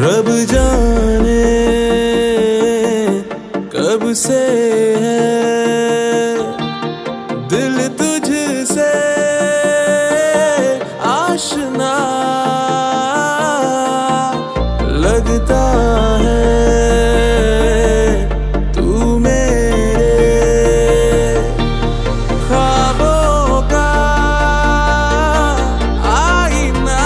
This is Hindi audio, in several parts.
रब जाने कब से है दिल तुझसे आशना, लगता है तू मेरे ख्वाबों का आईना।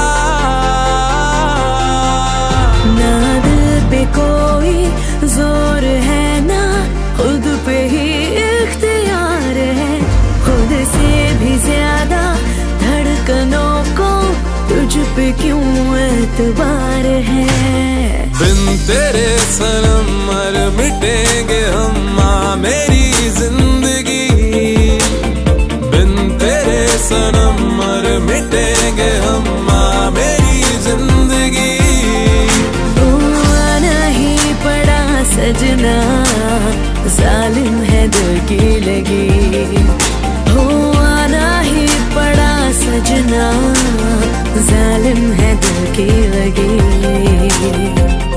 ना दिल पे कोई जोर है ना खुद पे ही इख्तियार है, खुद से भी ज्यादा धड़कनों को तुझ पे क्यों एतबार है। बिन तेरे सनम मर मिटेंगे हम, माँ मेरी जिंदगी। बिन तेरे सनम मर मिटेंगे हम, माँ मेरी जिंदगी। तू आना ही पड़ा सजना, जालिम है दिल की लगी। हो आना ही पड़ा सजना, जालिम है दिल की लगी।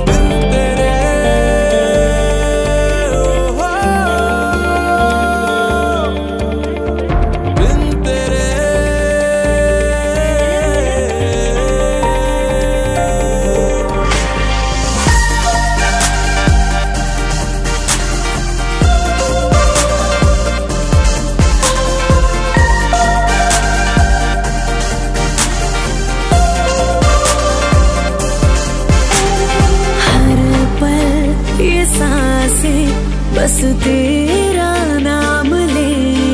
बस तेरा नाम ले,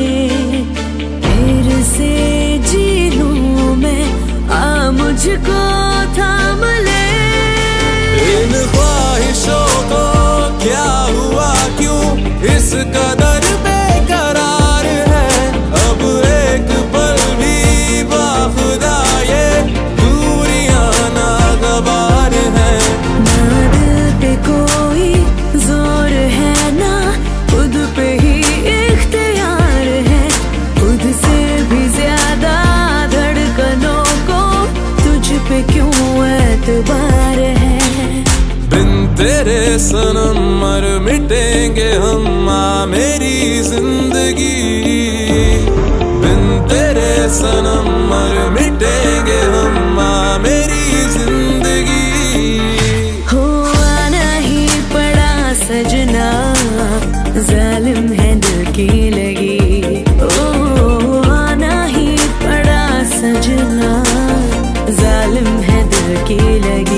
फिर से जी लूं मैं, आ मुझको थाम ले। इन ख्वाहिशों को क्या हुआ, क्यों इस कदर बेकरार है। अब एक पल भी बाखुदा ये दूरियां नागवार है। ना दिल पे कोई जोर है ना खुद पे ही इख्तियार है, खुद से भी ज्यादा धड़कनों को तुझ पे क्यों एतबार है। बिन तेरे सनम मर मिटेंगे हम, माँ मेरी जिंदगी। बिन तेरे सनम मर मिटेंगे हम, माँ मेरी जिंदगी। हो आना ही पड़ा सजना, जालिम है दिल की लगी। ओ आना ही पड़ा सजना, जालिम है दिल की लगी।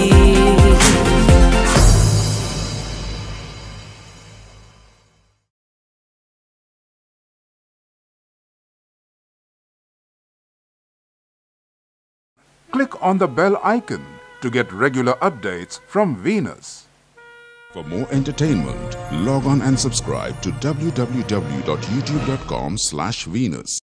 Click on the bell icon to get regular updates from Venus. For more entertainment, log on and subscribe to www.youtube.com/Venus.